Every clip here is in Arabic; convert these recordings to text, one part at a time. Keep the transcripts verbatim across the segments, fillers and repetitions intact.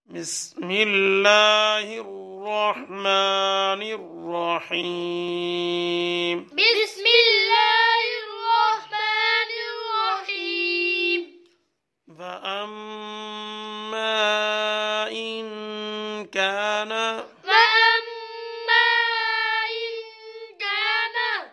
بسم الله الرحمن الرحيم بسم الله الرحمن الرحيم فأما إن كان فأما إن كان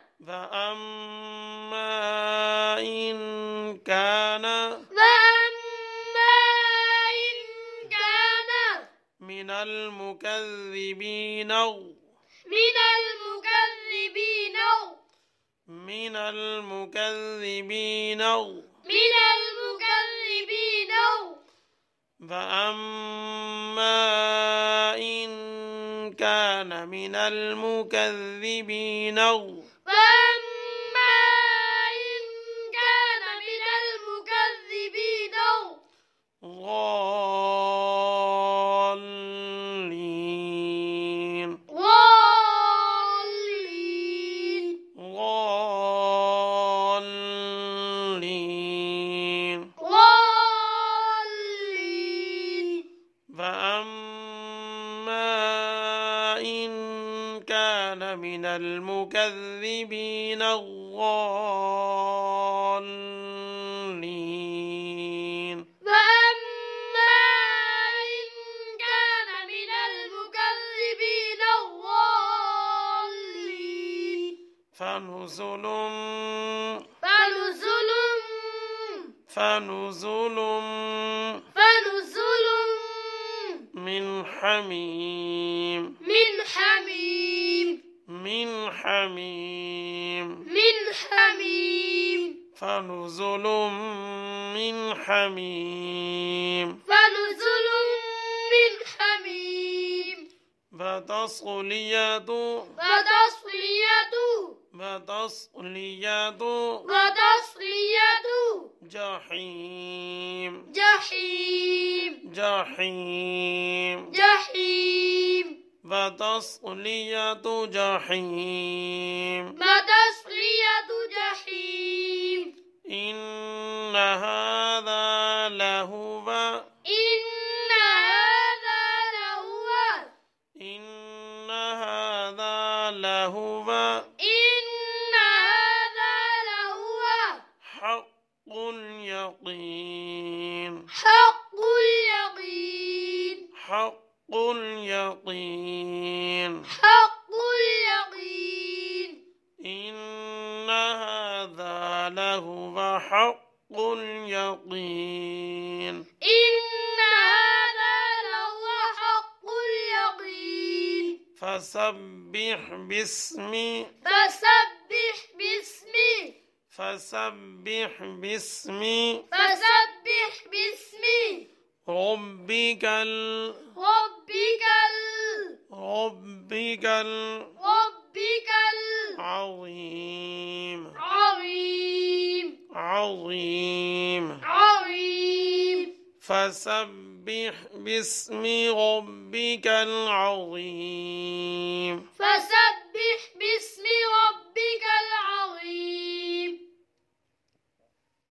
فأما إن كان فأما إن كان من المكذبين من المكذبين من المكذبين من المكذبين فأما إن كان من المكذبين فأما إن كان من المكذبين ضالين ضالين ضالين ضالين فأما إن كان من المكذبين الضالين فأما إن كان من المكذبين الضالين فنزل فنزل فنزل فنزل من حميم من حميم من حميم من حميم فنزل من حميم فنزل من حميم فتصلية وتصلية فتصلية وتصلية جحيم جحيم جحيم جحيم فتصلية جحيم وتصلية جحيم إن هذا لهو إن هذا لهو إن هذا لهو إن هذا لهو حق اليقين حق اليقين حق اليقين حق اليقين إن هذا لهو حق اليقين إن هذا لهو حق اليقين فسبح باسم فسبح باسمه فسبح باسم فسبح باسمه ربك ال ربك ال ربك ال ربك عظيم العظيم عظيم عظيم فسبح باسم ربك العظيم فسبح باسم ربك العظيم